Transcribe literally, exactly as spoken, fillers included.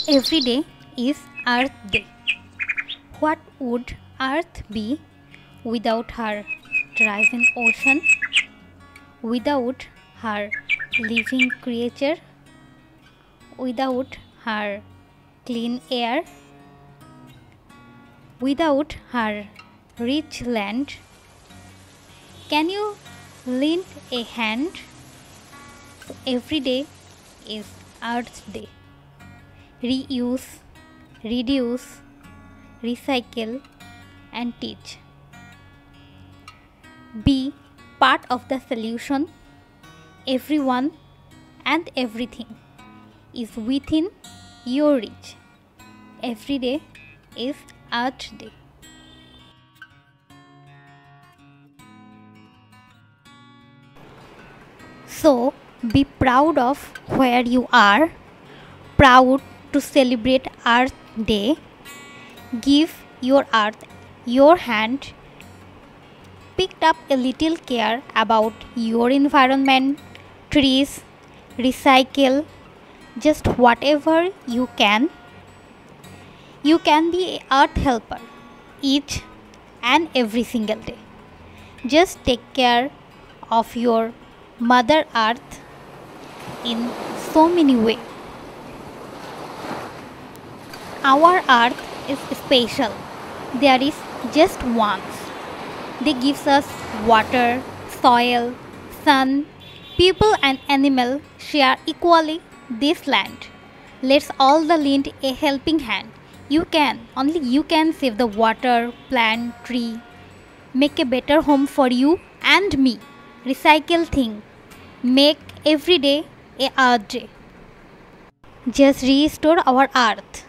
Every day is Earth Day. What would Earth be without her thriving ocean, without her living creature, without her clean air, without her rich land? Can you lend a hand? Every day is Earth Day. Reuse, reduce, recycle and teach. Be part of the solution. Everyone and everything is within your reach. Every day is Earth Day. So be proud of where you are, proud to celebrate Earth Day. Give your earth your hand. Pick up a little care about your environment, trees, recycle, just whatever you can. You can be an earth helper each and every single day. Just take care of your Mother Earth in so many ways. Our earth is special. There is just once. They gives us water, soil, sun. People and animal share equally this land. Let's all lend a helping hand. You can, only you can save the water, plant, tree. Make a better home for you and me. Recycle thing. Make every day a Earth Day. Just restore our earth.